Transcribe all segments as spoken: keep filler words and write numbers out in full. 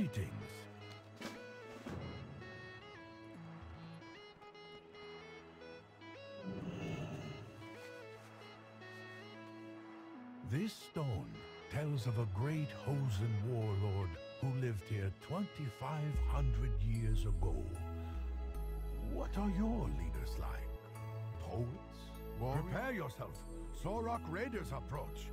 Greetings. This stone tells of a great Hosen warlord who lived here twenty-five hundred years ago. What are your leaders like? Poets? Warriors? Prepare yourself. Sorok raiders approach.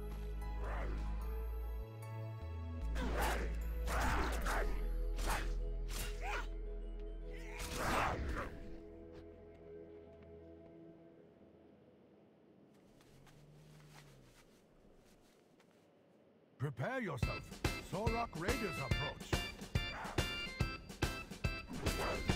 Prepare yourself. Sorok raiders approach.